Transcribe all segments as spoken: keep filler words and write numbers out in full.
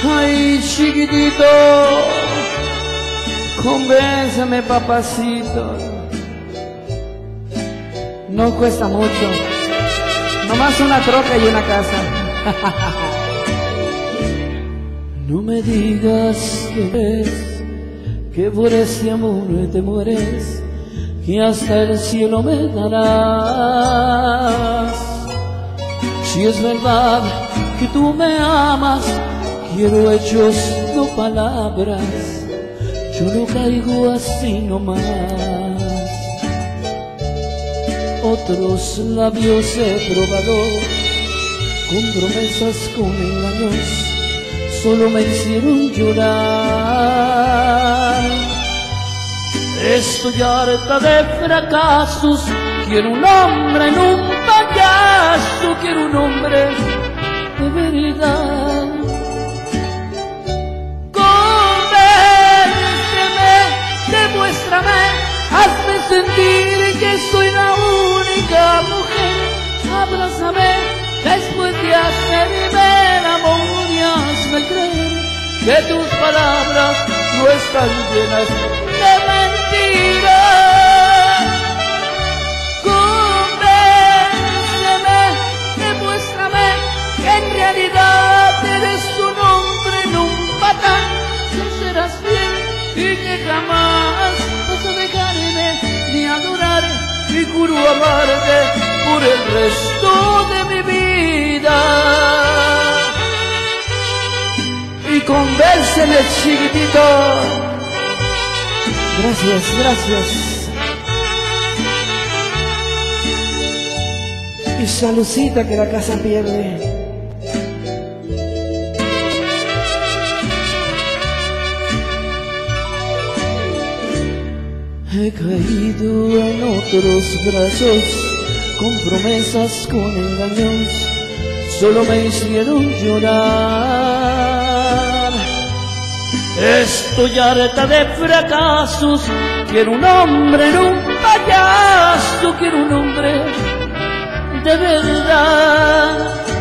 Ay, chiquitito, convénceme, papacito. No cuesta mucho, nomás una troca y una casa. No me digas que ves, que por ese amor te mueres, que hasta el cielo me darás. Si es verdad que tú me amas, quiero hechos, no palabras. Yo no caigo así nomás. Otros labios he probado, con promesas, con engaños, solo me hicieron llorar. Estoy harta de fracasos, quiero un hombre, no un payaso, quiero un hombre de verdad. Convénceme, demuéstrame, hazme sentir que soy la única mujer. Abrázame después de hacerme el amor y hazme creer que tus palabras no están llenas de mentiras. Convénceme, demuéstrame que en realidad eres un hombre, no un patán, que serás fiel y que jamás vas a dejarme ni adorar, y juro amarte por el resto de mi vida. Y convénceme, chiquitito. Gracias, gracias. Y saludcita que la casa pierde. He caído en otros brazos, con promesas, con engaños, solo me hicieron llorar. Estoy harta de fracasos, quiero un hombre, no un payaso, quiero un hombre de verdad.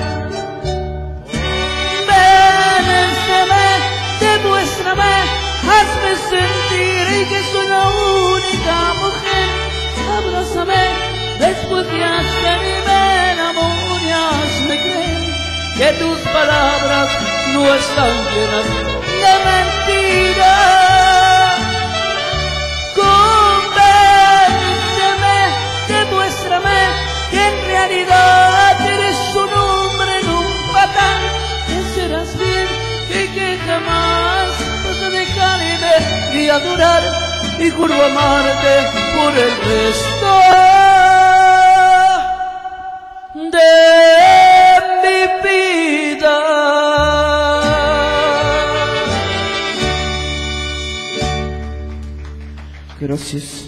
Convénceme, demuéstrame, hazme sentir que soy la única mujer. Abrázame después de hacerme el amor y hazme creer que tus palabras no están llenas de mentiras. Convénceme, demuéstrame que en realidad eres un hombre, no un patán, que serás fiel y que jamás vas a dejarme de adorar, y juro amarte por el resto de mi vida. Gracias.